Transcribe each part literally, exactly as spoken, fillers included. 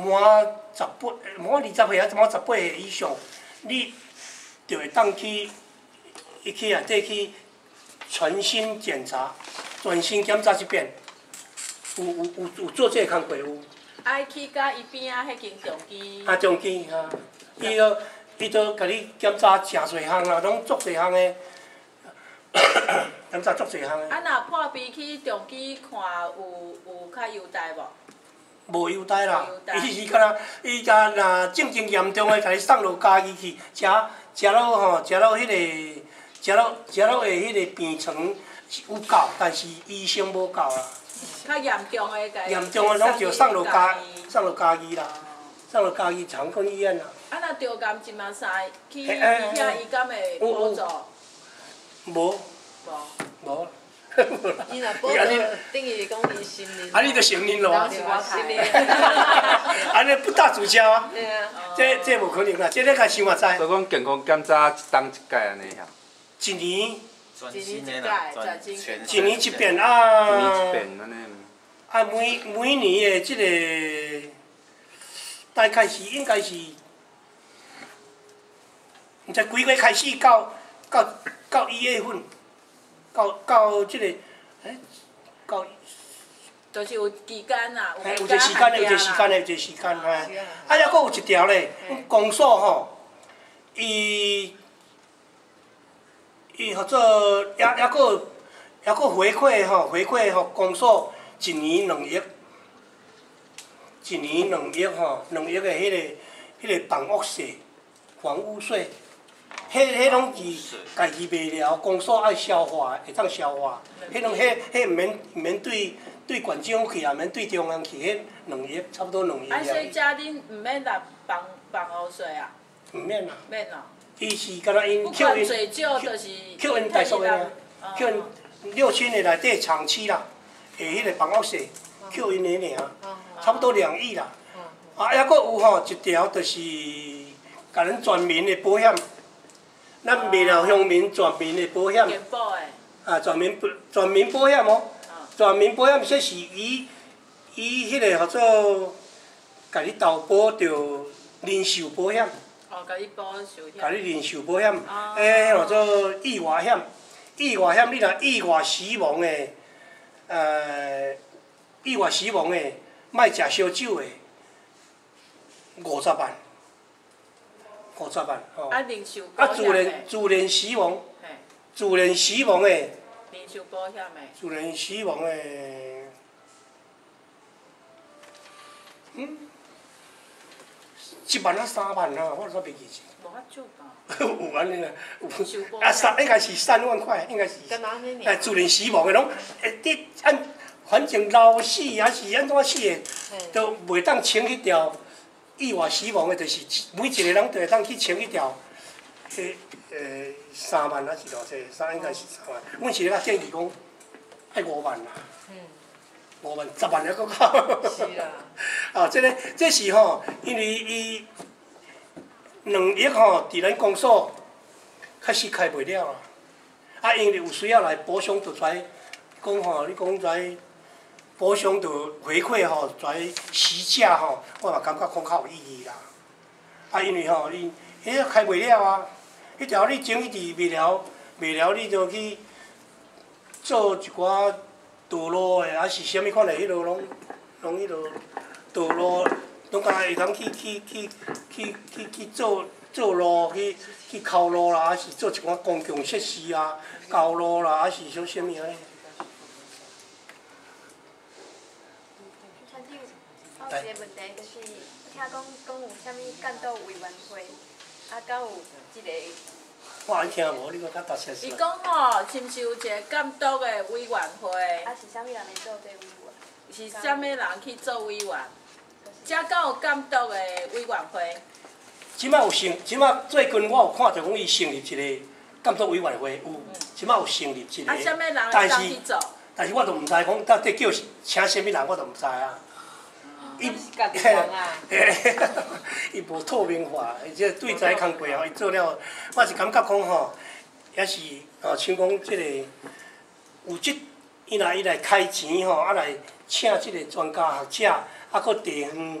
满十八，满二十岁啊，满十八岁以上，你就会当去，伊去内底去全身检查，全身检查一遍。有有有有做这个工作有。 爱去甲伊边仔迄间重机。 啊，重机哈，伊都伊都甲你检查诚侪项啦，拢足侪项的，检查足侪项的。 啊，若破病去重机看有有较优待无？ 无优待啦，伊是敢若伊甲若正正严重的，甲你送落家己去，食食落吼，食落迄个，食落食落的迄个病床是有够，但是医生无够啦。 较严重的， 严重的拢就送落家，送落家己啦，送落家己长庚医院啦。 啊，若着感即马啥去伊遐伊敢会补助？ 无。无。无。 伊若补助，等于讲伊心灵。 啊，你着承认咯。 然后是我心灵。 安尼不打自销啊？ 对啊。 这这无可能啦，这你家想嘛知。 所以讲健康检查一当一届安尼遐。 一年。 全新的啦，全一年一遍啊。 一年一遍安尼。 啊，每每年的即个，大概是应该是，毋知几月开始到到到一月份，到到即个，哎，到。 就是有期间啦， 有一个时间的，有一个时间的，有一个时间嘿。啊，还佫有一条咧，公所吼，伊伊合作也也佫也佫回馈吼，回馈吼公所。一年两亿，一年两亿吼，两亿的迄个、迄个房屋税、房屋税，迄、迄拢是家己卖了，公所爱消化，会当消化。迄拢、迄、迄毋免毋免对对县政府去，也毋免对中央去，迄两亿差不多两亿。 啊，所以家恁毋免纳房房屋税啊？ 毋免啦。 免咯。 伊是敢若因不管最少就是扣因大数的啊，扣因六千的内底长期啦。下迄个房屋税，扣因的尔，差不多两亿啦。啊，还佫有吼一条，就是甲咱全民的保险，咱卖了乡民全民的保险。 健保的。 啊，全民全民保险哦，全民保险说是伊伊迄个号做，甲你投保着人寿保险。 哦，甲你保寿险。 甲你人寿保险，诶，号做意外险，意外险你若意外死亡的。呃，意外死亡的，莫食烧酒的，五十万，五十万吼。 啊，人寿啊， 保险自然自然死亡， 嘿。 自然死亡的。 人寿保险的。 自然死亡的，嗯，一万啊三万啊，我煞袂记是。 无遐少吧？ 有安尼啦，有啊三应该是三万块，应该是。 干嘛呢？ 哎，自然死亡的拢，诶，你按反正老死还是安怎死的，都袂当请迄条意外死亡的，就是每一个人都会当去请迄条，迄诶三万还是偌济？三应该是三万。阮是咧较建议讲，爱五万啦。嗯。五万、十万还佫够。 是啦。 啊，这个这是吼，因为伊。两亿吼，伫咱公所确实开袂了啦。啊，因为有需要来补偿，就跩讲吼，你讲跩补偿就回馈吼，跩实价吼，我嘛感觉讲较有意义啦。啊，因为吼，你迄个开袂了啊，迄条你整一治袂了，袂了你就去做一寡道路的，还是啥物款的迄落拢拢迄落道路。拢敢若会当去去去去去去做做路，去去抠路啦，还是做一寡公共设施啊，交路啦，还是说啥物安尼。 参长，我有一个问题，就是听讲讲有啥物监督委员会，啊，敢有即个？ 我还听无，你搁较踏实实。 伊讲吼，是毋是有一个监督的委员会？ 啊，是啥物人来做这委员？ 是啥物人去做委员？遮敢有监督的委员会？ 即摆有成，即摆最近我有看到讲伊成立一个监督委员会，有，即摆有成立一个。 啊，啥物人会当去做？ 但是我都毋知讲到底叫请啥物人，我都毋知啊。 伊是家己人啊。 伊无透明化，而且对材工课吼，伊做了，我是感觉讲吼，也是哦，像讲即个有即伊来伊来开钱吼，啊来请即个专家学者。啊，搁地方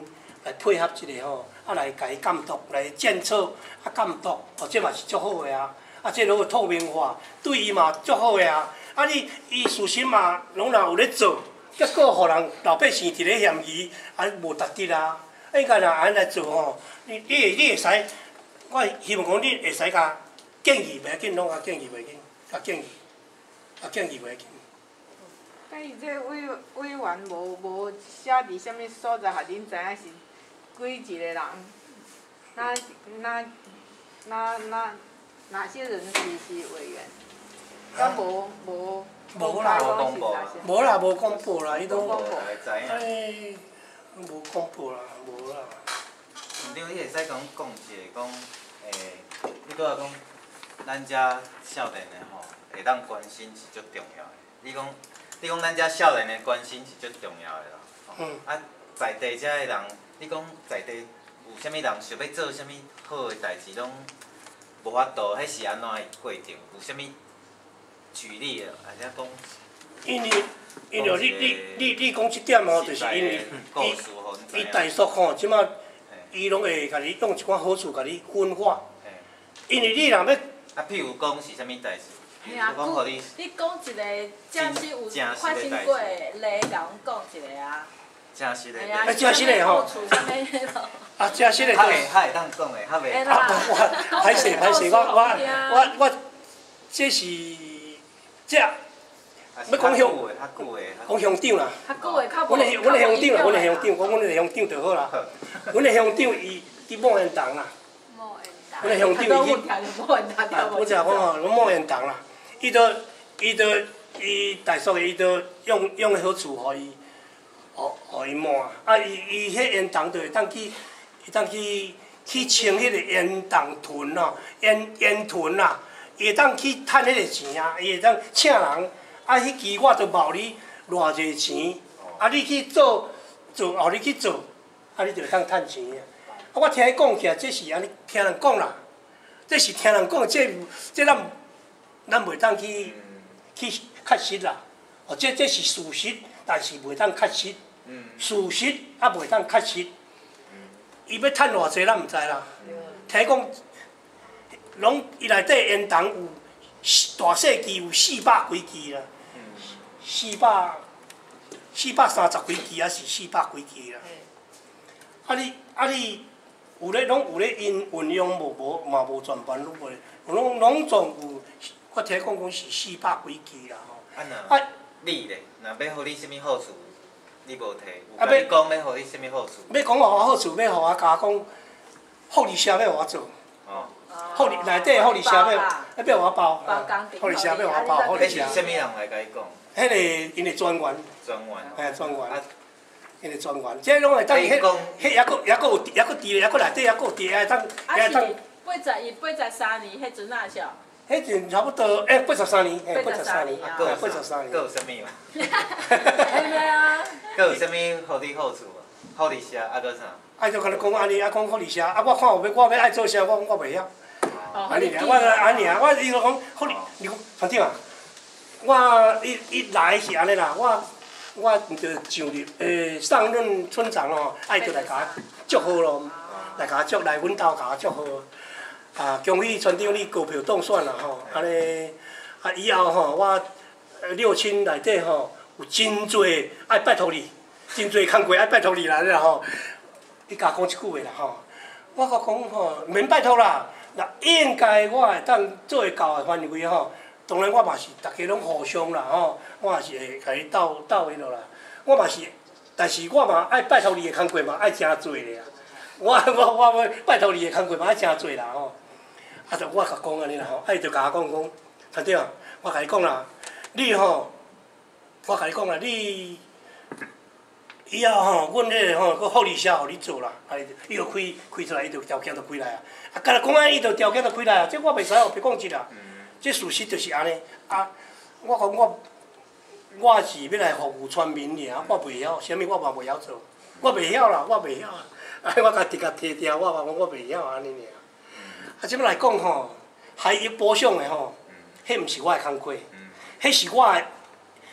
来配合一下吼，啊来甲伊监督，来检测啊监督，哦，这嘛是足好诶啊！啊，这如果透明化，对伊嘛足好诶啊！啊，你伊事实嘛，拢若有咧做，结果互人老百姓伫咧嫌疑，啊无值得啊！应该若安尼来做吼，你你会你会使，我希望讲你会使甲建议袂要紧，拢甲建议袂紧，甲建议，甲建议袂紧。 甲伊这委委员无无写伫啥物所在，互恁知影是几一个人？哪哪哪哪哪些人士是委员？敢无无无啦， 无公布无啦，无公布啦，伊都公布知影。 哎，无公布啦，无啦。 因为你会使讲讲一个讲，诶，你拄仔讲，咱遮少年的吼，会当关心是足重要的。你讲，你讲咱遮少年的关心是足重要的啦。 嗯。 啊，在地遮的人，你讲在地有啥物人想要做啥物好的代志，拢无法度，迄是安怎的过程？有啥物举例的，或者讲？ 因为，因为你你你你讲即点吼，就是因为伊伊大叔吼，即马伊拢会甲你用一寡好处甲你分化。因为你若要， 啊，譬如讲是啥物代志？ 嘿啊， 讲互你， 你讲一个真实有发生过的例，甲阮讲一个啊。 真实的。 啊， 真实的吼。啊，真实的。 较会，较会当讲的，较袂。 啊，我歹势歹势，我我我我，这是这。要讲乡，讲乡长啦。 较久的较无。 阮的阮的乡长啦，阮的乡长，讲阮的乡长就好啦。阮的乡长伊伫某缘堂啦。阮的乡长伊去，我只讲吼，阮某缘堂啦。伊就伊就伊大叔伊就用用好处互伊，互互伊摸啊。啊，伊伊迄缘堂就会当去，会当去去清迄个缘堂屯咯，缘缘屯啦，伊会当去趁迄个钱啊，伊会当请人。啊，迄期我着冒你偌济钱，啊，你去做做，后你去做，啊，你着会当趁钱啊。啊，我听伊讲起来，这是安尼听人讲啦，这是听人讲，这这咱咱袂当去去确实啦。哦，这这是事实，但是袂当确实。事实啊，袂当确实。伊要趁偌济，咱毋知啦。听讲，拢伊内底烟筒有大细支有四百几支啦。四百四百三十几支，还是四百几支啦？啊你啊你有咧拢有咧因运用无无嘛无全盘拢袂，拢拢总有，我听讲讲是四百几支啦吼。 啊那啊你咧，若要互你啥物好处，你无摕，有甲你讲要互你啥物好处？ 要讲互我好处，要互我甲讲，福利社要互我做。哦。福利内底福利社要要要互我包。 包工顶。 福利社要互我包，福利社。 迄是啥物人来甲伊讲？ 迄个因的专员， 专员， 嘿专员，因的专员，即拢会当迄，迄还佫还佫有还佫伫咧，还佫内底还佫有伫咧，当还当。 八十伊八十三年，迄阵啊少。 迄阵差不多，诶，八十三年，嘿，八十三年，啊，八十三年。 佫有啥物嘛？ 嘿啊。 佫有啥物互你好处啊？福利社啊，佫啥？ 啊，就甲你讲安尼，啊，讲福利社，啊，我看有要，我要爱做啥，我我袂晓。安尼尔，我安尼尔，我伊就讲福利，你讲团长啊。我伊伊来是安尼啦，我我毋着上入诶上任村长哦，爱着来甲我祝贺咯，来甲我祝来阮兜甲我祝贺。啊，恭喜村长你高票当选啦吼，安尼啊以后吼我六亲内底吼有真侪爱拜托你，真侪工课爱拜托你啦，啦吼，你甲我讲一句话啦吼，我甲讲吼免拜托啦，若应该我会当做会到的范围吼。当然，我嘛是大家拢互相啦吼，我也是会甲伊斗斗迄落啦。我嘛是，但是我嘛爱拜托你的工课嘛爱真侪咧啊。我我我要拜托你的工课嘛爱真侪啦吼。啊，就我甲讲安尼啦吼，啊伊就甲我讲讲，团长，我甲你讲啦，你吼，我甲你讲啦，你以后吼，阮迄个吼，个福利社互你做啦，啊伊就开开出来，伊就条件就开来啊。啊，甲你讲安，伊就条件就开来啊，这我袂使哦，别讲一啦。这事实就是安尼，啊，我讲我，我是要来服务村民尔，我袂晓，啥物我嘛袂晓做，我袂晓啦，我袂晓啊，啊，我家己甲摕掉，我嘛讲我袂晓安尼尔。啊，即摆来讲吼，海域保障的吼，迄毋是我的工课，迄是我的，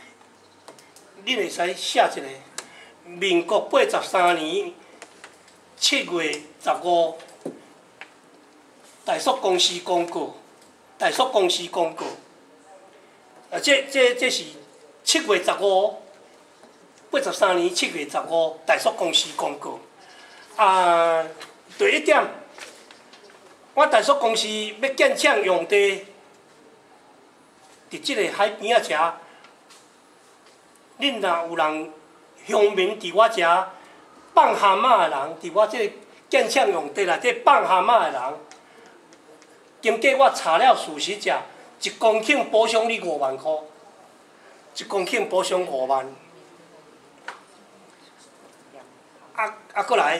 恁会使写一个，民国八十三年七月十五，大塑公司公告，大塑公司公告。啊，这这这是七月十五，八十三年七月十五，大塑公司公告。啊，第一点，我大塑公司要建厂用地，伫即个海边仔遮，恁若有人乡民伫我遮放蛤蟆的人，伫我即个建厂用地内底放蛤蟆的人，经过我查了事实者，一公顷补偿你五万箍，一公顷补偿五万。啊啊，过来。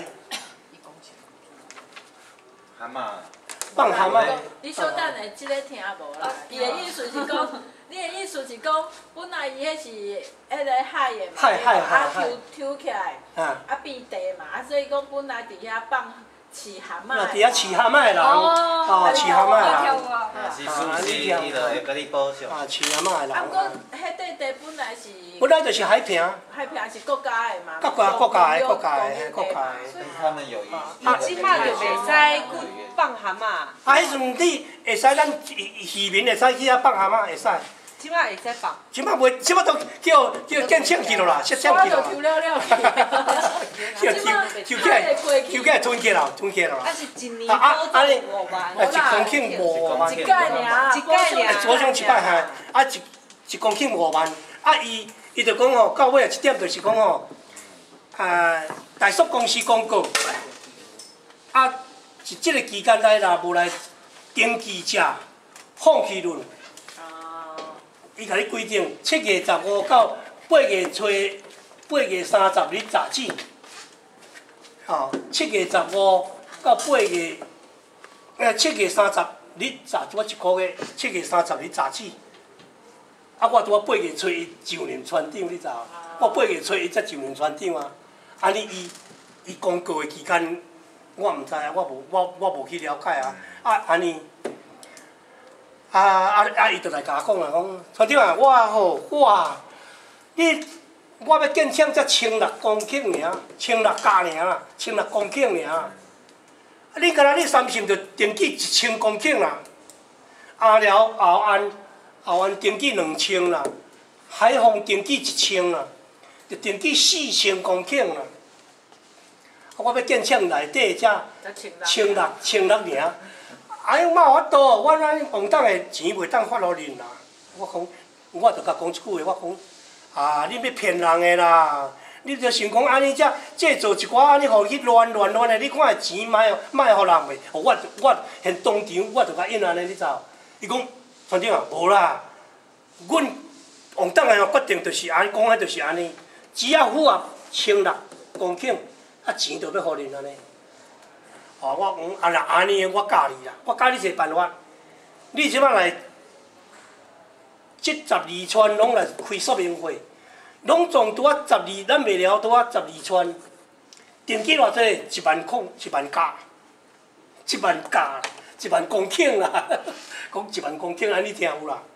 蛤蟆。 放蛤蟆。 你小等下，即个听无啦。伊的意思是讲，你的意思是讲，本来伊迄是迄个海的嘛， 海海海啊海。 抽抽起来，啊变地嘛，啊所以讲本来伫遐放饲蛤蟆。 那伫遐饲蛤蟆的人，哦，饲蛤蟆的人。 啊，是是是，伊就会甲你补偿。 啊，饲蛤蟆的人。 啊，毋过迄块地本来是。 本来就是海坪。 海坪是国家的嘛。 国家国家的国家的国家的。 他们有意。 啊，即摆就袂使放蛤蟆。 啊，迄阵你会使咱渔民会使去遐放蛤蟆会使。 即摆会使放。 即摆袂，即摆都叫叫建厂去咯啦，设厂去咯。 抽了了去。 叫抽抽起来，抽起来吞起啦，吞起啦。 啊是一年补助五万。 啊，一公顷五万。 一届尔， 一届尔。 补偿一摆哈，啊一一公顷五万，啊伊伊就讲吼，到尾啊一点就是讲吼，啊大塑公司公告，啊是即个期间内若无来登记者放弃论。伊甲你规定，七月十五到八月初八月三十日杂志，吼，七月十五到八月，呃，七月三十日杂，我一个月，七月三十日杂志。啊，我拄啊八月初伊就任村长，你知无？我八月初伊才就任村长啊。安尼伊伊公告的期间，我毋知啊，我无我我无去了解啊。啊，安尼。啊啊啊！伊就来甲我讲啊，讲村长啊，我吼我，你我要建厂才千六公顷尔，千六甲尔啦，千六公顷尔。啊，你敢若你三成就登记一千公顷啦，阿寮后岸后岸登记两千啦，海丰登记一千啦，就登记四千公顷啦。我要建厂内底才千六千六尔。哎，我有法度，我咱王党的钱袂当发互恁啦。我讲，我就甲讲一句话，我讲，啊，恁要骗人的啦！你着想讲安尼才制造一寡安尼，互伊乱乱乱的，你看的钱卖卖互人袂？我我现当场我就甲应安尼，你知？伊讲，村长啊，无啦，阮王党的决定就是安尼，讲的就是安尼，只要符合千六公顷，啊钱就要互恁安尼。哦，我讲啊，若安尼，我教你啦，我教你一个办法。你即摆来，即十二村拢来开说明会，拢总拄啊十二，咱袂了拄啊十二村，登记偌济？一万空，一万甲，一万甲，一万公顷啦，讲一万公顷，安尼听有啦。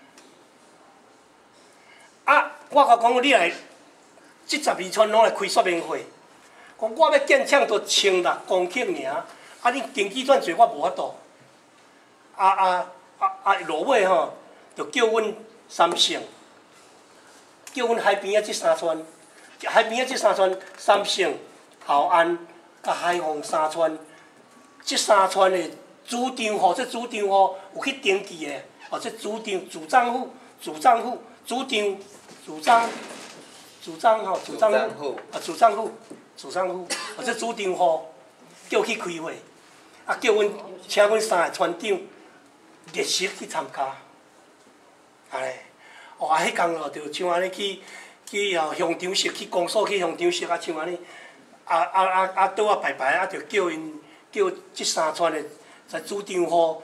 啊，我甲讲，你来，即十二村拢来开说明会。讲我要建厂都千六公顷尔，啊！你登记转侪我无法度。啊啊啊啊！落尾吼，就叫阮三省，叫阮海边仔即三村，海边仔即三村，三省、后岸、甲海丰三村，即三村的主张吼，即主张吼有去登记的，哦，即主张主账户、主账户、主张、主张、主张吼、主账户，啊，主账户。主账户，或者主张户叫去开会，啊，叫阮请阮三个村长热心去参加，安尼，哦，啊，迄工咯，就像安尼去去哦乡长室去公所去乡长室啊，像安尼，啊啊啊啊倒啊排排啊，就叫因叫即三村的在主张户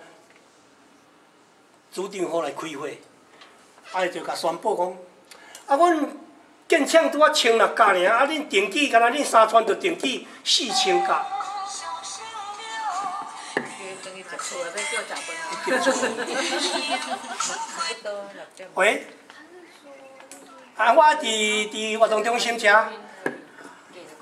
主张户来开会，啊，伊就甲宣布讲，啊，阮。建厂拄啊千六甲尔，啊恁登记，敢若恁三村就登记四千甲。喂？啊，我伫伫活动中心遮。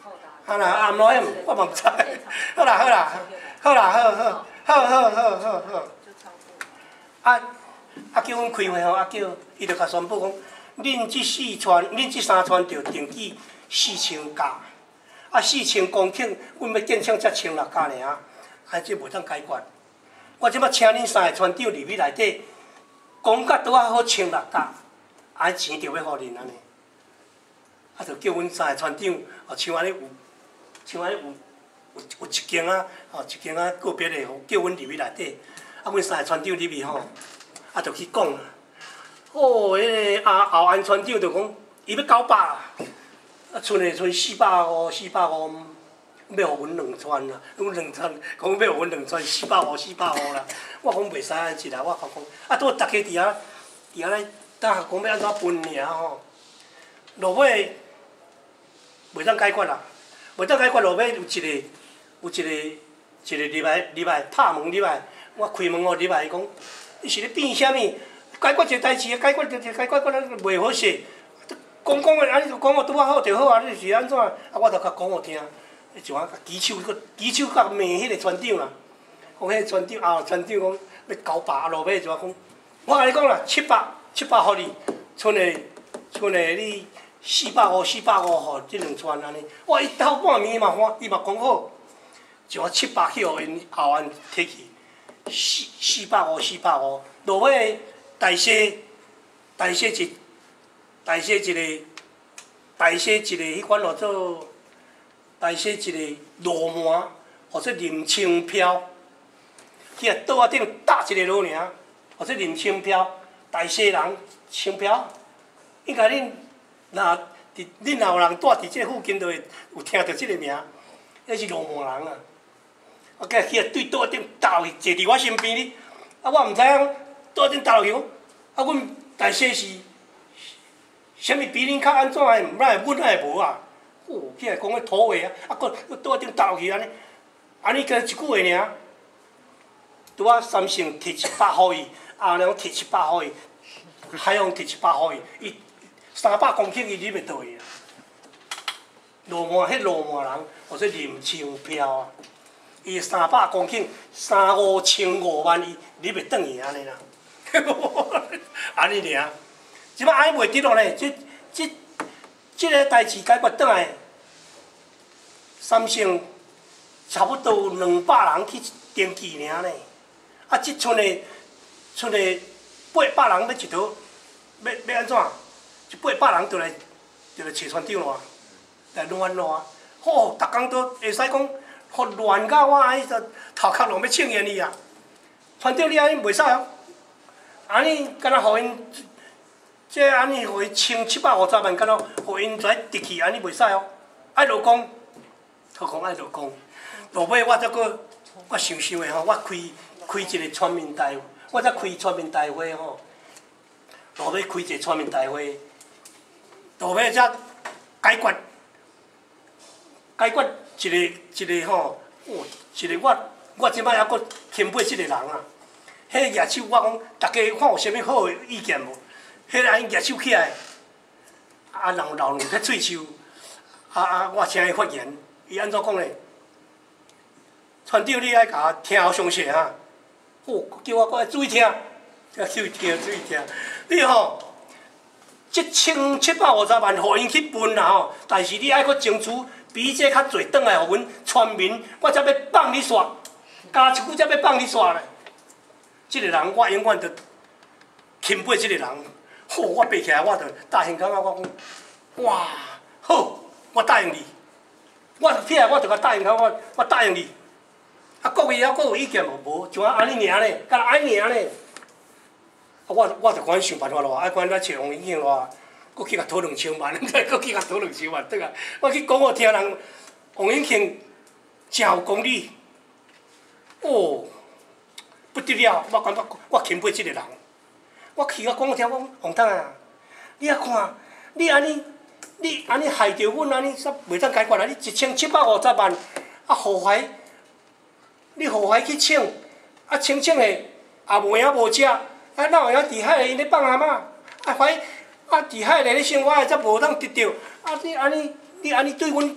啊啦，暗落迄我嘛毋知。好啦好啦，好啦好好好好好好好。啊啊叫阮开会吼，啊叫伊就甲宣布讲，恁即四村，恁即三村着登记四千家，啊四千公顷，阮要建厂才千六家尔，啊这袂当解决。我即摆请恁三个村长入去内底，讲甲拄啊好千六家，啊钱着要互恁安尼。啊，就叫阮三个村长，哦像安尼有，像安尼有有有一间啊，哦一间啊个别的，叫阮入去内底，啊阮三个村长入去吼，啊就去讲。哦，迄个啊后安村长就讲，伊要九百，啊剩的剩四百五，四百五，要互阮两村啦。阮两村讲要互阮两村四百五，四百五啦。我讲袂使安尼啦，我讲讲，啊拄大家伫遐伫遐咧，等下讲要安怎分尔吼。落尾袂当解决啦，袂当解决落尾有一个有一个一个入来入来拍门入来，我开门哦入来讲，你是咧变啥物？解决一个代志，解决着解决，决咱袂好势。讲讲个，安尼就讲我拄啊好就好啊，你是安怎？啊，我着甲讲互听，就啊，举手个举手甲骂迄个村长啦。讲迄个村长啊，村长讲要九百，啊落尾就啊讲，我甲你讲啦，七百七百互你，剩的剩的你四百五四百五互即两村安尼。我伊斗半暝嘛，我伊嘛讲好，就啊七百去互因后安摕去，四四百五四百五，落尾。大西，大西一，大西一个，大西一个迄款叫做，大西一个罗盘，或者林青飘，去啊桌仔顶搭一个落尔，或者林青飘，大西人青飘，应该恁若伫恁若有人住伫即个附近，就会有听到即个名，迄是罗盘人啊。我计去啊对桌仔顶搭落去，坐伫我身边哩，啊我毋知影。桌顶搭落去，啊，阮大细是，啥物比恁较安怎的？毋咱阮咱会无啊？哦，起来讲个土话啊，啊，搁搁桌顶搭落去安尼，安尼加一句话尔。拄啊，三成摕一百互伊，阿良摕一百互伊，海洋摕一百互伊，伊三百公顷伊入袂倒去啊。罗马迄罗马人，或者林青飘啊，伊三百公顷三五千五万，伊入袂转去安尼啦。安尼尔，即摆安尼袂得咯呢？即即即个代志解决转来，三成差不多有两百人去登记尔呢。啊，即剩的剩的八百人要一条，要要安怎？即八百人就来就来找村长咯，来乱咯。好，逐工都会使讲，互乱甲我安尼就头壳拢要呛烟去啊！村长你安尼袂使哦。安尼，敢若互因，即安尼互伊千七百五十万，敢若互因跩直去，安尼袂使哦。爱落讲，好讲爱落讲。落尾我则搁，我想想的吼，我开开一个全民大会，我则开全民大会吼。落尾开一个全民大会，落尾则解决，解决一个一个吼，哦，一个我我即摆还搁钦佩即个人啊。迄个举手，我讲，大家看有啥物好诶意见无？迄个安尼举手起来，啊，人流两撇喙鬚，啊啊，我请伊发言，伊安怎讲咧？村长，你爱甲我听好详细哈。哦，叫我搁注意听，要注意听，注意听。你吼，一千七百五十万，互因去分啦吼，但是你爱搁争取比这较侪转来，互阮村民，我才要放你煞，加一句才要放你煞咧。即个人，我永远着钦佩即个人。好，我爬起来，我着答应讲啊，我讲，哇，好，我答应你。我起来，我着甲答应讲，我我答应你。啊，各位还佫有意见无？无，就安尼尔咧，敢若安尼尔咧。啊，我我着赶紧想办法咯，爱赶紧来找王永庆咯，佫去甲讨两千万，再佫去甲讨两千万，对啊。我去讲互听人，王永庆真有功力，哦。不得了，我感觉我钦佩即个人。我去我讲我听，我讲王董啊，你啊看，你安尼，你安尼害着阮安尼，煞袂当解决啊！你一千七百五十万，啊，互怀，你互怀去抢，啊，清清的也无影无食，啊，哪有影伫海里因咧放蛤蟆，啊怀，啊伫海里咧生活，才无当得着，啊你安尼，你安尼对阮，你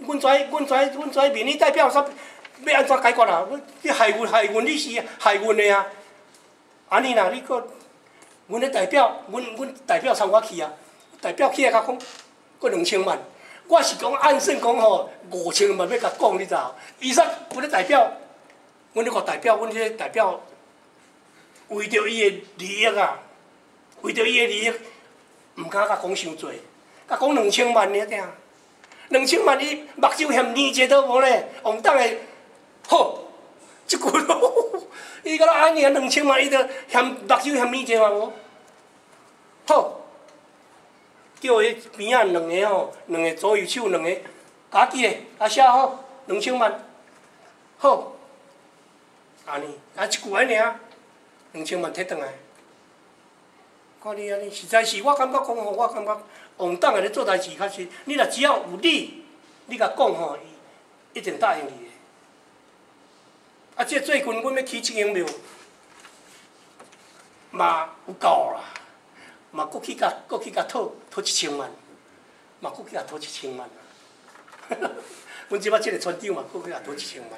阮跩阮跩阮跩民意代表煞要安怎解决啊？你害阮害阮，你是害阮的啊！安尼啦，你搁阮的代表，阮阮代表参我去啊，代表去啊，甲讲，搁两千万。我是讲按算讲吼，五千万要甲讲，你知影？伊煞阮的代表，阮迄个代表，阮迄个代表，为着伊的利益啊，为着伊的利益，毋敢甲讲伤济，甲讲两千万尔尔。两千万伊目睭嫌年节都无咧，王党的好，即句咯，伊甲咱安尼啊，两千万伊着嫌目睭嫌年节嘛无，好，叫伊边仔两个吼，两个左右手两个，家己个，啊写好两千万，好，安尼，啊一句安尼啊，两千万摕转来，看你安尼，实在是我感觉讲吼，我感觉。王党个咧做代志，确实，你若只要有理，你甲讲吼，伊一定答应你的。啊，即最近阮要起这间庙，嘛有够啦，嘛搁去甲搁去甲讨讨一千万，嘛搁去甲讨一千万。阮即摆即个村长嘛，搁去甲讨一千万。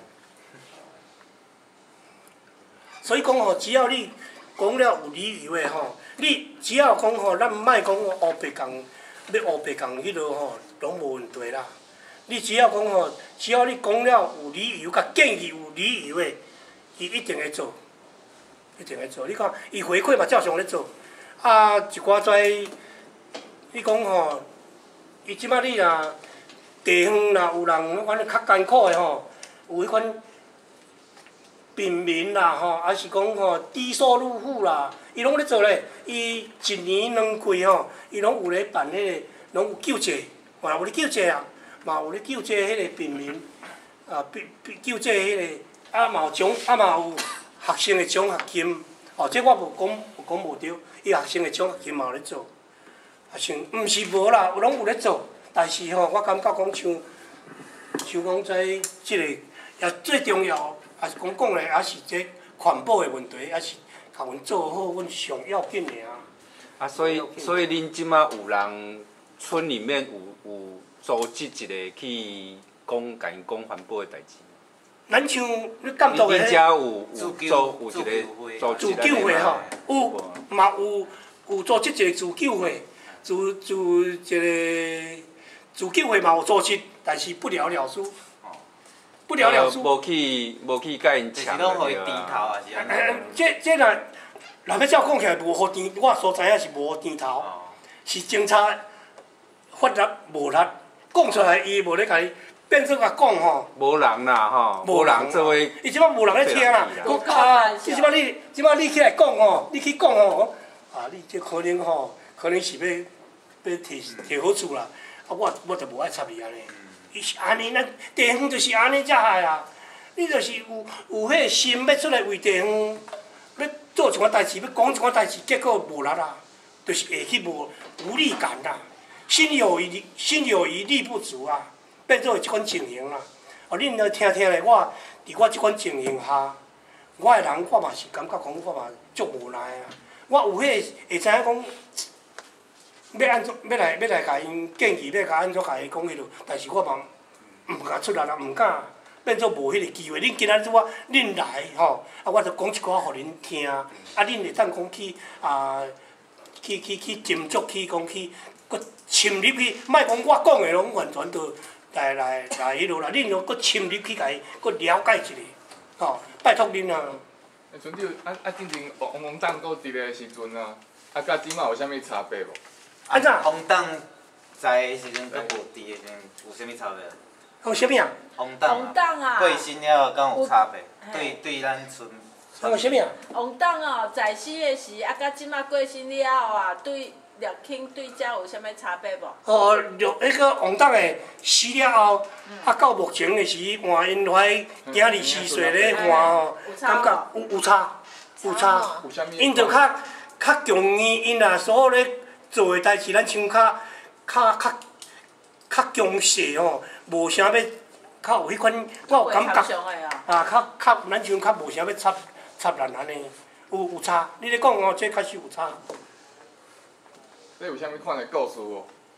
所以讲吼，只要你讲了有理有的吼，你只要讲吼，咱毋莫讲黑白共。要黑白共迄落吼，拢无问题啦。你只要讲吼，只要你讲了有理由，甲建议有理由的，伊一定会做，一定会做。你看，伊回馈嘛照常咧做。啊，一寡跩，你讲吼，伊即摆你若地方若有人迄款较艰苦的吼，有迄款平民啦吼，还是讲吼低收入户啦。伊拢咧做咧，伊一年两季吼，伊拢有咧办迄个，拢有救济，嘛有咧救济啊，嘛有咧救济迄个平民，啊，救济迄个，啊嘛有奖，啊嘛有学生的奖学金，哦，这我无讲，有讲无对，伊学生的奖学金嘛有咧做，学生毋是无啦，有拢有咧做，但是吼，我感觉讲像，像讲在即个，也最重要，也是讲讲咧，也是这环保的问题，也是。甲阮做好，阮上要紧的啊。 啊，所以所以恁即马有人村里面有有组织一个去讲，甲因讲环保的代志。 咱像你监督的。恁遮有有做有一个自救会吼，有嘛有有组织一个自救会，自自一个自救会嘛有组织，但是不了了之。不了了之。 无去无去甲因抢就是拢互伊低头还是安怎？ 这这若若要照讲起来，无互低，我所知影是无互低头，是警察法律无力，讲出来伊无咧甲伊变做甲讲吼。 无人啦吼，无人做伙。 伊即摆无人咧听啦，讲啊，你即摆你即摆你起来讲吼，你去讲吼，啊，你这可能吼，可能是要要摕摕好处啦，啊，我我就无爱插伊安尼。伊是安尼，咱地方就是安尼才害啊！你就是有有迄个心要出来为地方，要做一款代志，要讲一款代志，结果无力啦，就是下去无无力感啦，心有余心有余力不足啊，变做即款情形啦。哦，恁来听听咧，我伫我即款情形下，我个人我嘛是感觉讲我嘛足无奈啊。我有迄个会知影讲。要安怎要来要来甲因建议，要甲安怎甲伊讲迄落，但是我嘛毋敢出力啦，毋敢，变做无迄个机会。恁今仔日我恁来吼，啊，我着讲一寡互恁听，啊，恁会当讲去啊，去去去斟酌去讲去，搁深入去，莫讲我讲的拢完全着来来来迄落啦，恁着搁深入去甲伊搁了解一下，吼，拜托恁啊。 村长，啊啊，之前王王党搁伫个时阵啊，啊，甲即马有啥物差别无？ 安怎？ 红党在的时阵，甲无伫的时阵，有啥物差别？ 用啥物啊？ 红党红党啊， 过身了敢有差别？对对，咱村。 用啥物啊？ 红党哦，在世的时，啊，甲即马过身了后啊，对廖庆对遮有啥物差别无？ 哦，廖迄个王党的死了后，啊，到目前的时，换因怀囝儿四岁咧换吼，感觉有有差，有差。因着较较强硬，因若所有咧。做诶代志，咱像较较较较强势吼，无啥要较有迄款，我有感觉啊，较较咱像较无啥要插插咱安尼，有有差。你咧讲哦，这确实有差。 你有啥物款诶故事无？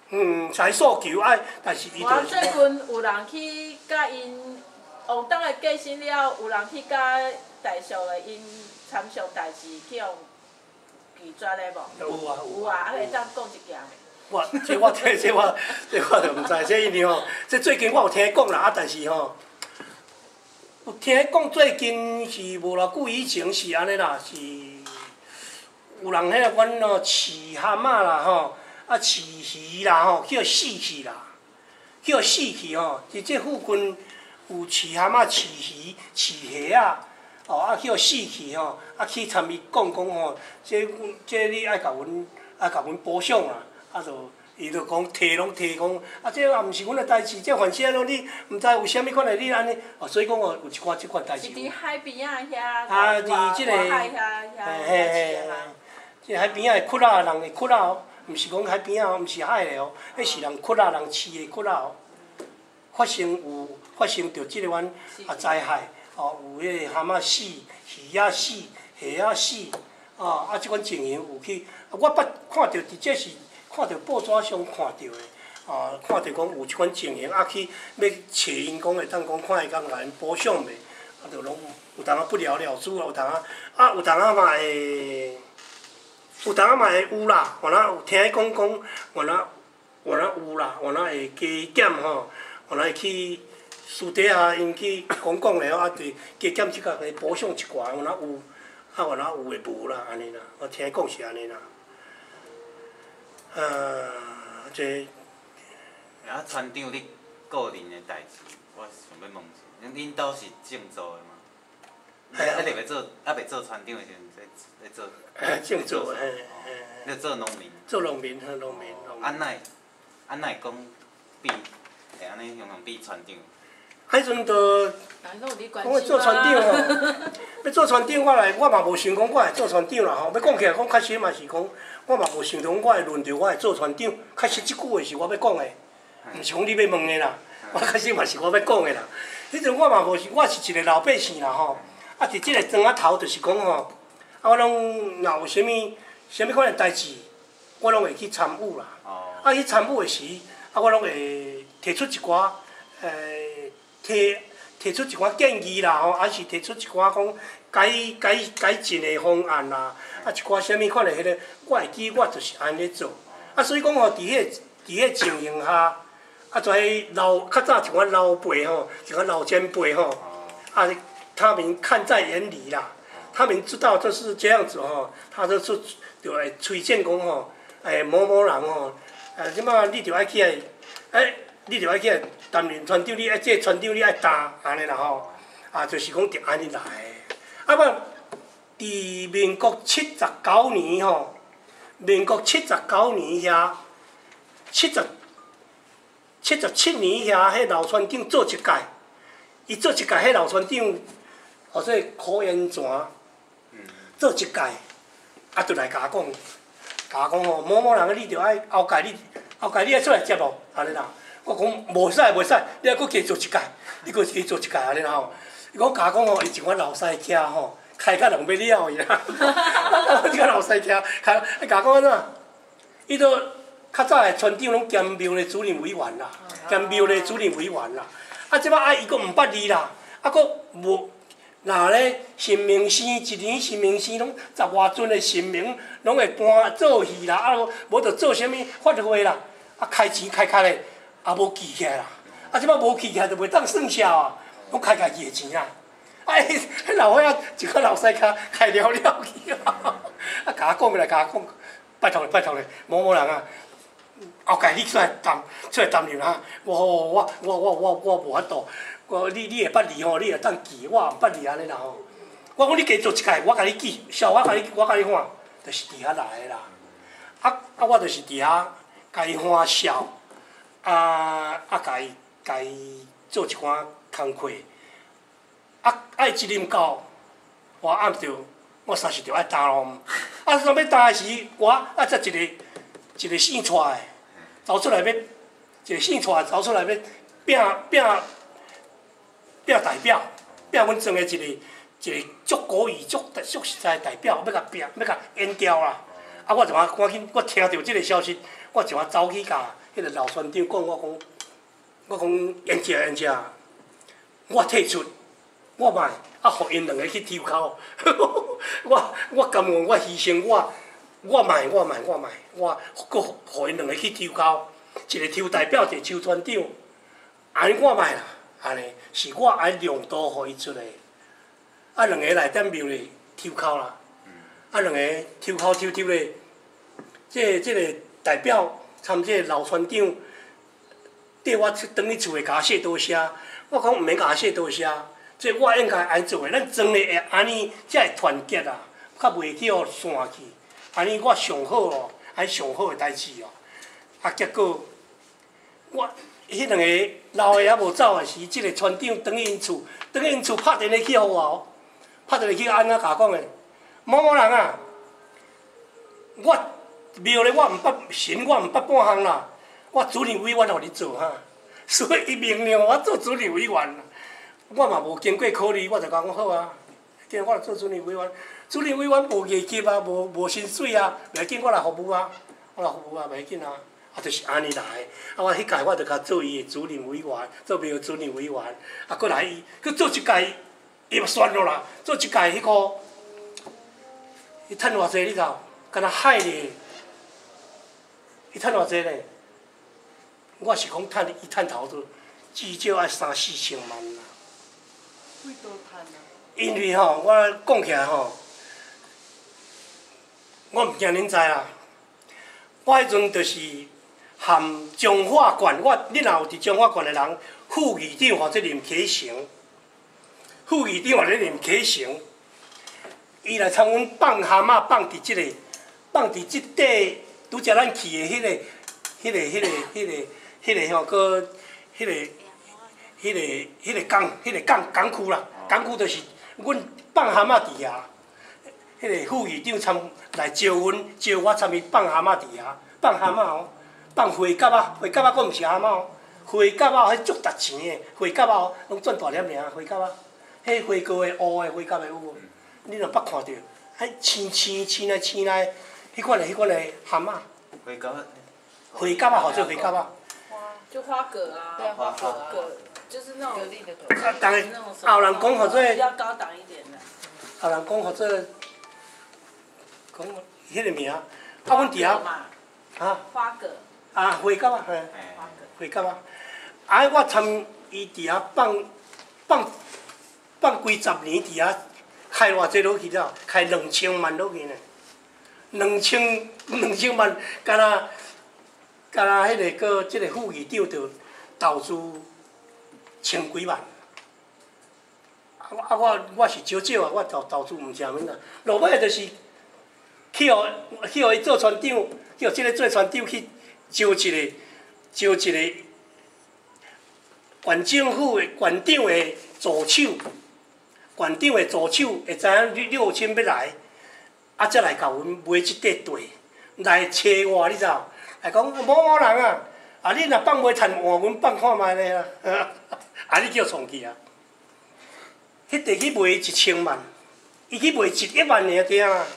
嗯，才诉求爱，但是伊就我最近有人去甲因王党的过身了，有人去甲台塑的因参详代志去用拒绝的无？ 有啊有啊，啊会当讲一件。 我这我这这我这我就毋知，这因为吼，这最近我有听讲啦，啊，但是吼，有听讲最近是无偌久以前是安尼啦，是有人迄个阮咯饲蛤蟆啦吼，啊饲鱼啦吼，叫死去啦，叫死去吼，伫这附近有饲蛤蟆、饲鱼、饲虾啊，哦啊叫死去吼，啊去参与讲讲吼，这这你爱甲阮爱甲阮补偿啦。啊，就伊就讲提拢提讲，啊，这也毋是阮的代志，这凡是安怎你毋知有啥物款的你安尼，哦，所以讲哦，有一寡即款代志。 是伫海边仔遐， 啊，伫即个， 嘿嘿嘿，即个海边仔的窟仔，人的窟仔哦，毋是讲海边仔哦，毋是海的哦，迄是人窟仔，人饲的窟仔哦。发生有发生着即个款啊灾害，哦，有迄个蛤蟆死，鱼仔死，虾仔死，哦，啊，即款情形有去，我捌看着，伫这是。看到报纸上看到的，啊，看到讲有即款情形，啊去要找因讲会当讲看会当甲因补偿袂，啊，就拢有当啊不了了之啊，有当啊，啊有当啊嘛会，有当啊嘛会有啦，原来有听伊讲讲，原来原来有啦，原来会加减吼，原来会去私底下因去讲讲了，啊，就加减即个来补偿一寡，原来有，啊原来有诶无啦，安尼啦，我听讲是安尼啦。呃，这。 啊，船长，你个人的代志，我想要问一下，恁兜是正做的吗？啊，啊，你袂做，啊，袂做船长的时阵，在在做。 哎，正做诶，嘿。 你做农民。 做农民，呵，农民。 安奈，安奈讲比，会安尼形容比船长？ 迄阵就， 我做船长吼，要做船长，我来我嘛无想讲我会做船长啦吼。要讲起来，讲确实嘛是讲，我嘛无想到我会轮到我会做船长。确实即句话是我要讲的，毋是讲你要问的啦。我确实嘛是我要讲的啦。迄阵我嘛无是，我是一个老百姓啦吼。啊，伫即个庄仔头，就是讲吼，啊，我拢若有啥物啥物款的代志，我拢会去参与啦。啊，去参与的时，啊，我拢会提出一寡，诶。提提出一寡建议啦吼，还是提出一寡讲改改改进的方案啦，啊一寡啥物款的迄个，我会记我就是安尼做。啊，所以讲吼，伫迄个伫迄情形下，啊跩老较早一寡老辈吼，一寡老前辈吼，啊他们看在眼里啦，他们知道就是这样子吼，他就是就会推荐讲吼，诶某某人吼，诶即摆你着爱起来，诶。你着爱起来担任船长，你爱这船长你爱担安尼啦吼，啊，就是讲着安尼来的。啊，不，伫民国七十九年吼，民国七十九年遐，七十七十七年遐，迄老船长做一届，伊做一届，迄老船长，或说考验泉，做一届，啊，就来甲我讲，甲我讲吼，某某人，你着爱后届你后届你爱出来接咯，安尼啦。我讲无使袂使，你还佫加做一届，你佫加做一届安尼啦吼。伊讲甲我讲吼，伊一款老司机吼，开甲人要了伊啦。我一个老司机开，甲我讲安怎？伊都较早的船长拢兼庙的主任委员啦，兼庙的主任委员啦。啊，即摆啊伊佫毋捌字啦，啊佫无，若咧新明星一年新明星拢十外尊的新明，拢会搬做戏啦，啊无着做啥物发挥啦，啊开钱开开咧。也无记起来啦，啊！即摆无记起来就袂当算数啊，拢开家己的钱啊！哎，迄老伙仔一个老司机开了了去啊！啊，甲我讲过来，甲我讲，拜托咧，拜托咧，某某人啊，后届你出来担出来担任啊！我我我我我我无法度，我你你会捌字吼，你会当记，我毋捌字安尼啦吼。我讲你加做一届，我甲你记，笑我甲你我甲你看，就是伫遐来的啦。啊啊，我就是伫遐甲伊看笑。啊啊！家己家己做一寡工课，啊爱一任到，我暗着我三是着爱担咯。啊，当要担的时，我啊则一个一个姓蔡的走出来要，一个姓蔡走出来要拼拼拼代表，拼阮庄的一个一个足国语足足实在代表，要甲拼要甲演调啦。啊，我就啊赶紧，我听到即个消息，我就啊走去甲。 迄个老船长讲我讲，我讲冤家冤家，我退出，我卖啊，互因两个去抽口，我我甘愿我牺牲我，我卖我卖我卖，我搁互因两个去抽口，一个抽代表，一个抽船长，安尼我卖啦，安尼是我爱量度互伊出来，啊两个内底庙咧抽口啦，啊两个抽口抽抽咧，即即个代表参即个老船长。缀我转去厝诶，甲我写多谢。我讲毋免甲我写多谢，即我应该安做诶。咱庄咧会安尼才会团结啊，较袂去互散去。安尼我上好哦，安上好诶代志哦。啊，结果我迄两个老诶还无走诶时，即个船长转去因厝，转去因厝拍电话去互我哦，拍电话去安怎甲我讲诶？某某人啊，我庙咧我毋捌神，我毋捌半项啦。我主任委员互你做哈，所以伊命令我做主任委员，我嘛无经过考虑，我就讲好啊，今我来做主任委员。主任委员无业绩啊，无无薪水啊，袂要紧，我来服务啊，我来服务啊，袂要紧啊，啊，就是安尼来。啊，我迄届我就甲做伊的主任委员，做庙主任委员，啊，搁来伊，搁做一届，伊嘛选落啦，做一届迄个，伊趁偌济你知？敢若海咧，伊趁偌济咧？我是讲趁伊趁头都至少爱三四千万啦。 几多趁啊？ 因为吼，我讲起来吼，我毋惊恁知啦。我迄阵就是含中华县，我恁若有伫中华县的人，副议长或者林启成，副议长或者林启成，伊来参阮放蛤蟆放伫即个，放伫即块拄则咱去的迄个、迄个、迄个、迄个。迄个吼，搁迄个、迄个、迄个港、迄个港港区啦，港区就是阮放蛤蟆伫遐，迄个副议长参来招阮，招我参与放蛤蟆伫遐，放蛤蟆哦，放花蛤啊，花蛤啊，佫毋是蛤蟆哦，花蛤啊，迄足值钱的，花蛤哦，拢赚大粒尔，花蛤啊，迄花膏的乌的花蛤的有无？你若捌看着，迄青青青来青来，迄款的迄款的蛤蟆。花蛤。 花蛤啊，或者花蛤啊。 就花蛤啊， 对，花蛤啊， 蛤就是那种， 啊，当然，后人讲或者比较高档一点的。 后人讲或者讲迄个名，啊，阮伫遐，啊， 花蛤。 啊，花蛤啊，嘿，花蛤啊，啊，我参伊伫遐放放放几十年伫遐开偌济落去了，开两千万落去呢，两千两千万，敢若。敢若迄个个即个副议长着投资千几万，啊我啊我我是少少啊，我投投资毋是啥物啦。落尾就是去互去互伊做船长，去互即个做船长去招一个招一个县政府的县长的助手，县长的助手会知影六千要来，啊才来甲阮买即块地，来找我，你知？来讲某某人啊，啊你若放袂趁换阮放看卖咧啊，啊你叫创去啊！迄地去卖一千万，伊去卖一亿万尔惊啊！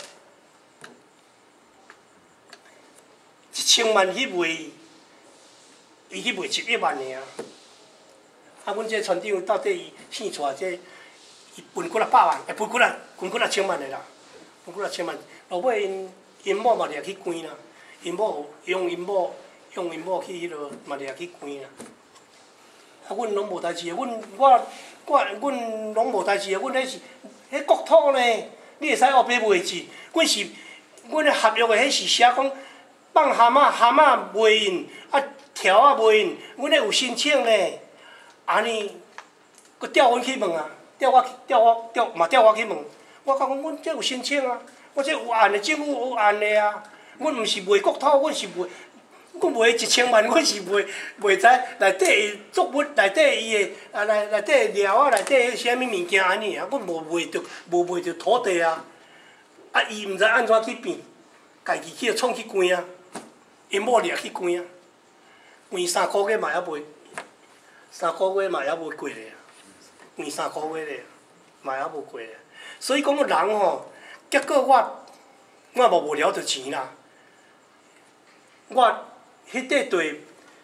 一千万去卖，伊去卖一亿万尔。啊，阮这船长到底伊生出来这，伊分几啊百万，会分几啊分几啊千万的啦，分几啊千万。落尾因因某嘛掠去关啦。因某用因某用因某去迄落嘛掠去关啦。啊，阮拢无代志的，阮我我阮拢无代志的，阮迄是迄国土呢，你会使后壁卖去。阮是阮的合约的，迄是写讲放蛤蟆蛤蟆卖用，啊条啊卖用，阮咧有申请呢。安尼，佮调阮去问啊，调我调我调嘛调我去问，我讲阮这有申请啊，我这有案的，政府有案的啊。阮毋是卖国土，阮是卖，阮卖一千万，阮是卖卖在内底的作物，内底伊的啊内内底的料啊，内底迄啥物物件安尼啊，阮无卖着，无卖着土地啊。啊，伊毋知安怎去变，家己去创去关啊，因某掠去关啊，关三个月嘛还袂，三个月嘛还袂过咧啊，关三个月咧，嘛还无过咧。所以讲个人吼，结果我我嘛无聊着钱啦。我迄块地，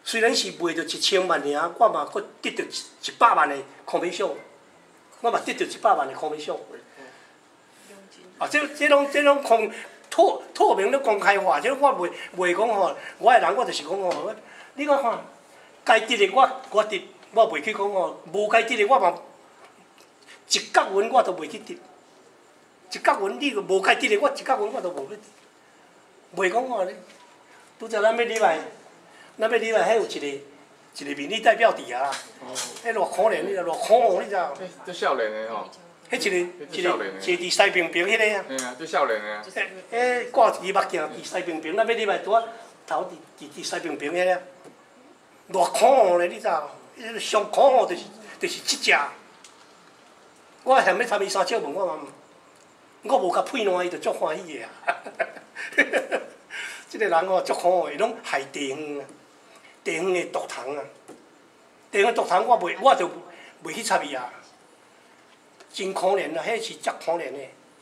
虽然是卖着一千万尔，我嘛阁得着一一百万的空尾奖，我嘛得着一百万的空尾奖。啊，这这拢这拢空透透明咧公开化，这我袂袂讲吼，我的人我就是讲吼，你看吼，该得的我我得，我袂去讲吼，无该得的我嘛一角文我都袂去得，一角文你无该得的我一角文我都无去得，袂讲吼咧，拄则咱要入来。咱要入来，迄有一个一个民意代表伫啊，迄偌可怜，你知偌可恶，你知无？ 这少年的吼。 迄一个一个一个伫西平平迄个啊。 嘿啊，这少年的啊。 迄挂一支目镜伫西平平，咱要入来拄啊头伫伫伫西平平迄个，偌可恶咧，你知无？迄上可恶就是就是即只。我嫌要参伊三笑问我嘛，我无甲配烂，伊就足欢喜的啊。即个人吼足可恶，伊拢害地方啊。地方的毒虫啊，地方毒虫我袂，我就袂去插伊啊，真可怜啊，迄是足可怜的。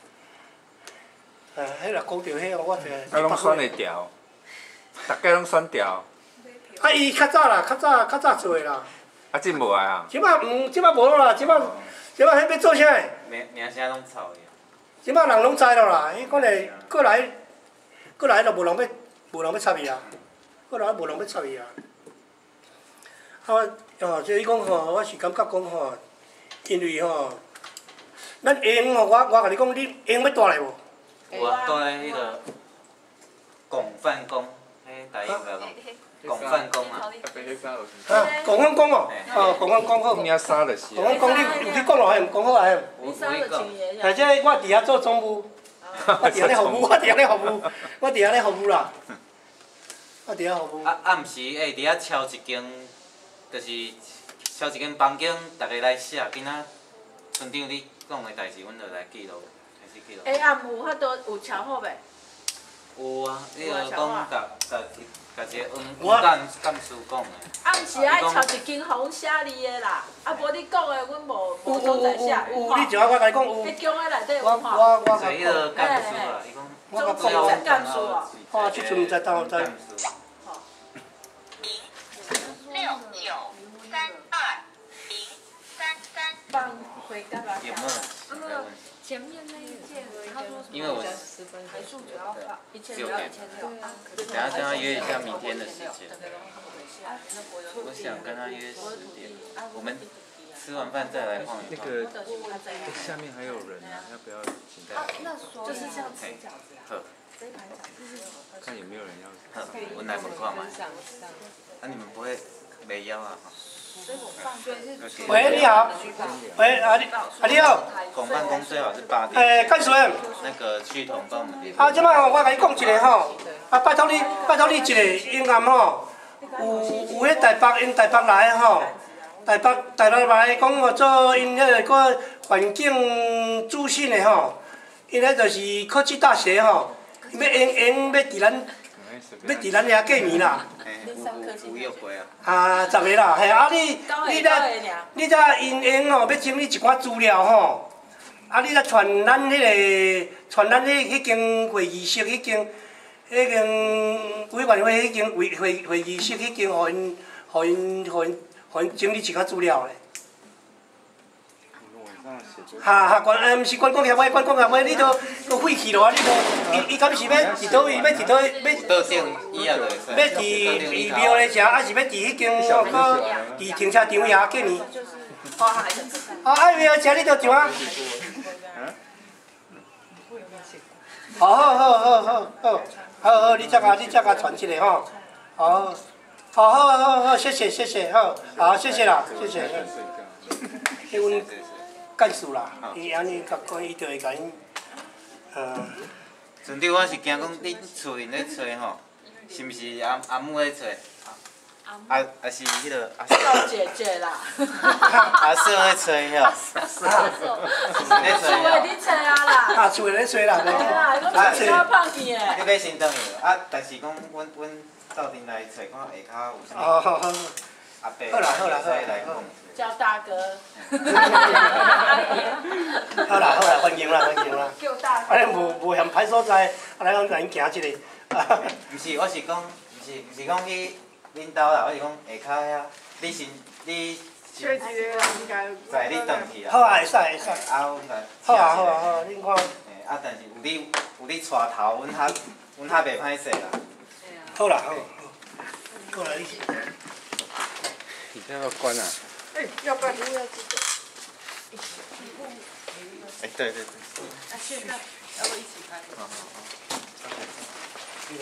啊，迄若讲到迄个，我就。 啊，拢选会调，大家拢选调。 啊，伊较早啦，较早较早做啦。 啊，真无爱啊。 即摆毋，即摆无啦，即摆即摆迄要做啥？ 名名声拢臭去。 即摆人拢知咯啦，伊可能过来，过来就无人要，无人要插伊啊，过来无人要插伊啊。啊，哦，即是讲吼，我是感觉讲吼，因为吼，咱下午吼，我我甲你讲，你下午要倒来无？ 有啊，倒咧迄个广泛宫，迄台语话讲广泛宫啊。 啊，广泛宫哦，哦，广泛宫好。 领衫就是广泛宫你有去讲落去，毋讲好来？ 你衫就穿伊而且我伫遐做总务，我伫遐咧服务，我伫遐咧服务，我伫遐咧服务啦。我伫遐服务。 啊，暗时会伫遐敲一间。就是敲一间房间，大家来写，囡仔村长你讲的代志，阮就来记录，开始记录。 下暗有法度有超好袂？ 有啊，你就讲甲甲甲一个阮干干事讲的。 暗时爱抄一间互写字的啦，啊无你讲的阮无无所在写。 有有有，你像我甲你讲有。 迄间的内底有我吼。 我我甲伊个干事啊，伊讲。 我甲总之干事哦。 哦，即阵毋知当知。 六九三二零三三。 放回干嘛？ 有没有？ 那个前面那一件，他说什么？ 因为我台数只要发一千六点， 六一千六。 等下跟他约一下明天的时间。我想跟他约十点，我们吃完饭再来晃一那晃。 个下面还有人啊，要不要请大家？ 就是这样吃饺子。 好。 看有没有人要。 好，我来门看嘛。啊，你们不会没腰啊？ 喂，你好。喂，啊你啊你好。 广泛宫最好是八点。 诶，干事员。 那个系统帮我们联。 啊，即摆吼，我甲你讲一个吼，啊，拜托你，拜托你一个英暗吼，有有迄台北因台北来的吼，台北台北来讲吼做因迄个个环境资讯的吼，因迄就是科技大学吼，要用用要伫咱要伫咱遐过年啦。 有有过啊。 啊，十个啦，嘿，啊你你才你才因用吼要整理一寡资料吼，啊你才传咱迄个传咱迄迄间会议室迄间迄间委员会迄间会会会议室迄间，互因互因互因互因整理一寡资料咧。哈哈，关呃，毋是观光协会，观光协会你都都废弃咯啊！你都伊伊敢是要伫倒位，要伫倒要？ 倒顶以后就会使。 要伫寺庙咧食，还是要伫迄间哦？搁伫停车场遐过年？啊，爱庙食你着上啊？好好好好好好，好好，你则甲你则甲传一个吼，好，好好好好，谢谢谢谢，好，好谢谢啦，谢谢。迄阮干事啦，伊安尼甲讲，伊就会甲因，呃。 纯粹我是惊讲恁厝里咧找吼，是毋是阿阿母咧找？啊啊是迄个阿赵姐姐啦。 阿嫂咧找遐。阿嫂。咧找厝诶，你找啊啦。 啊，厝诶咧找啦。 对啦，讲厝较胖去诶。 你要先等伊啊，但是讲阮阮斗阵来找看下骹有啥。 哦好好。 阿伯。 好啦好啦好啦。 叫大哥。 好啦好啦，欢迎啦欢迎啦。叫大哥。安尼无无嫌歹所在，安尼咱甲因行一个。 毋是，我是讲，毋是毋是讲去恁兜啦，我是讲下骹遐，你先你找一个人家。 载你转去好啊。 啊，会使会使。 啊，阮甲好啊好啊好啊，恁看。 嘿，啊，但是有你有你带头，阮较阮较袂歹势啦。 好啦好。过来你。 你这要关啊？ 哎，要不然。 哎，对对对。 啊，现在要不一起开？ 好好好。